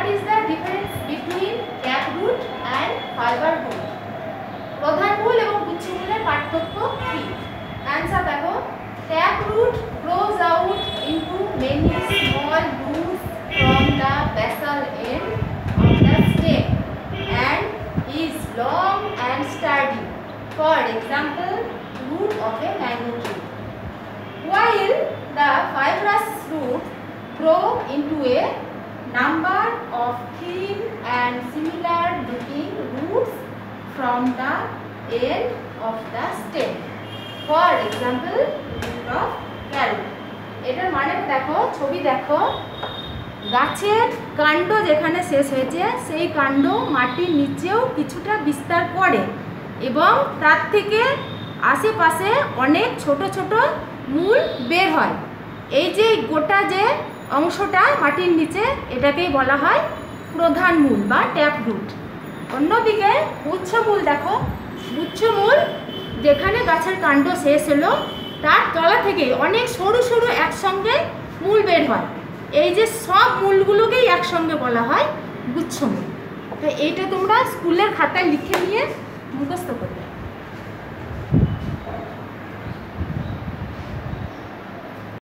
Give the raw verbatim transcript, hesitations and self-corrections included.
is the difference between taproot and fiber root? প্রধান মূল এবং গুচ্ছমূলের পার্থক্য কি? অ্যানসার দেখো, taproot grows out into many small roots from the basal end of the stem and is long and sturdy. For example, root of a mango tree. While the fibrous roots grow into a number of thin and similar looking roots from the end of the stem. For example, root of carrot. এটার মানে দেখো, ছবি দেখো, গাছের কাণ্ড যেখানে শেষ হয়েছে সেই কাণ্ড মাটির নিচেও কিছুটা বিস্তার করে এবং তার থেকে আশেপাশে অনেক ছোট ছোট মূল বের হয়। এই যে গোটা যে অংশটা মাটির নিচে, এটাকেই বলা হয় প্রধান মূল বা ট্যাপরুট। অন্যদিকে গুচ্ছমূল দেখো, গুচ্ছমূল যেখানে গাছের কাণ্ড শেষ হলো তার তলা থেকে অনেক সরু সরু একসঙ্গে মূল বের হয়। এই যে সব মূলগুলোকেই একসঙ্গে বলা হয় গুচ্ছমূল। তো এইটা তোমরা স্কুলের খাতায় লিখে নিয়ে মুখস্থ করবে।